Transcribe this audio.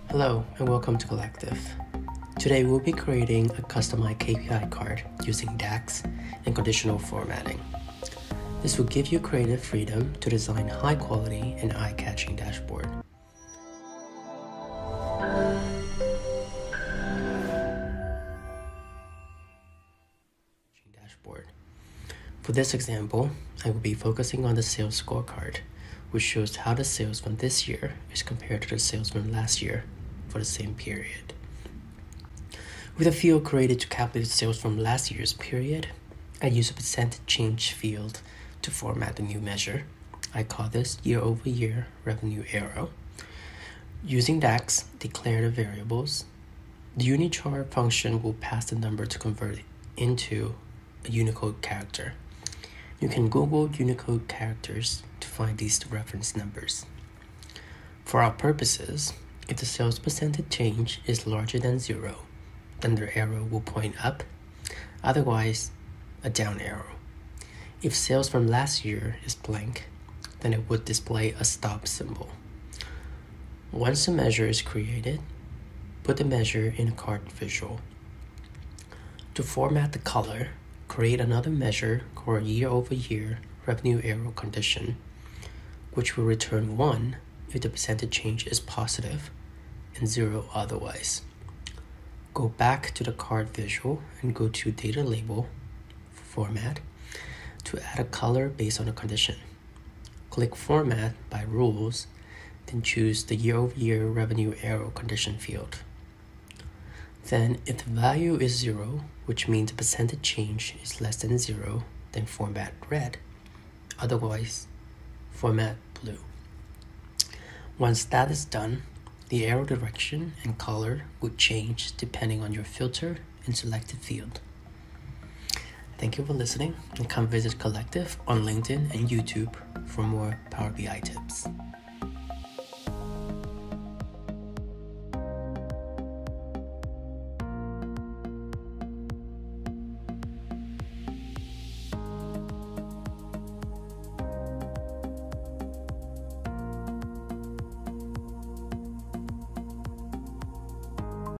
Hello and welcome to Collectiv. Today we'll be creating a customized KPI card using DAX and conditional formatting. This will give you creative freedom to design high quality and eye-catching dashboard. For this example, I will be focusing on the sales scorecard, which shows how the sales from this year is compared to the sales from last year for the same period. With a field created to calculate sales from last year's period, I use a percentage change field to format the new measure. I call this year-over-year revenue arrow. Using DAX, declare the variables. The unichar function will pass the number to convert it into a Unicode character. You can Google Unicode characters to find these reference numbers. For our purposes, if the sales percentage change is larger than 0, then the arrow will point up, otherwise a down arrow. If sales from last year is blank, then it would display a stop symbol. Once the measure is created, put the measure in a card visual. To format the color, create another measure called year-over-year revenue arrow condition, which will return 1 if the percentage change is positive and 0 otherwise. Go back to the card visual and go to data label format to add a color based on the condition. Click format by rules, then choose the year-over-year revenue arrow condition field. Then, if the value is 0, which means the percentage change is less than 0, then format red. Otherwise, format blue. Once that is done, the arrow direction and color will change depending on your filter and selected field. Thank you for listening, and come visit Collectiv on LinkedIn and YouTube for more Power BI tips.